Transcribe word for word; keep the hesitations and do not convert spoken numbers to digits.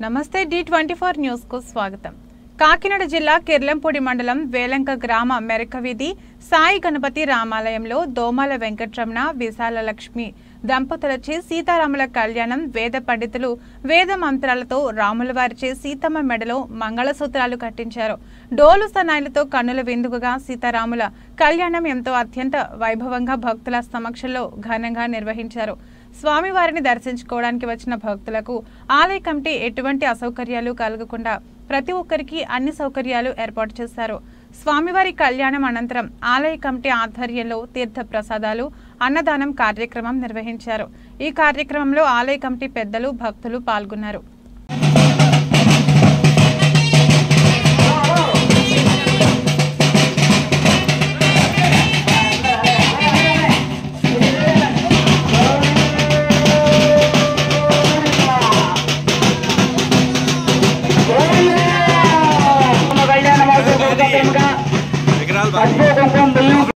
నమస్తే D twenty four news కు స్వాగతం। కాకినాడ జిల్లా కిర్లంపూడి మండలం వేలంక గ్రామ మెరక వీధి సాయి గణపతి రామాలయంలో దోమాల వెంకటరమణ విశాల లక్ష్మి దంపతులచే సీతారాముల కళ్యాణం వేద పండితులు వేద మంత్రాలతో రాముల వారిచే సీతమ్మ మెడలో మంగళసూత్రాలు కట్టించారు। డోలు సనాయిలతో కన్నుల విందుగా సీతారాముల కళ్యాణం ఎంతో అత్యంత వైభవంగా భక్తుల సమక్షంలో ఘనంగా నిర్వహించారు। స్వామివారిని దర్శించుకోవడానికి వచ్చిన భక్తులకు ఆలయ కమిటీ ఎటువంటి అసౌకర్యాలు కలగకుండా ప్రతి ఒక్కరికి అన్ని సౌకర్యాలు ఏర్పాటు చేశారు। స్వామివారి కళ్యాణం అనంతరం ఆలయ కమిటీ ఆధ్వర్యంలో తీర్థ ప్రసాదాలు అన్నదానం కార్యక్రమం నిర్వహించారు। ఈ కార్యక్రమంలో ఆలయ కమిటీ పెద్దలు భక్తులు పాల్గొన్నారు। పసుపు కుంకుమ